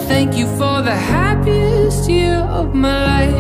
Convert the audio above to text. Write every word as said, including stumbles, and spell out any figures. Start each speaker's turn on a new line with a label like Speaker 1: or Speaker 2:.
Speaker 1: thank you for the happiest year of my life.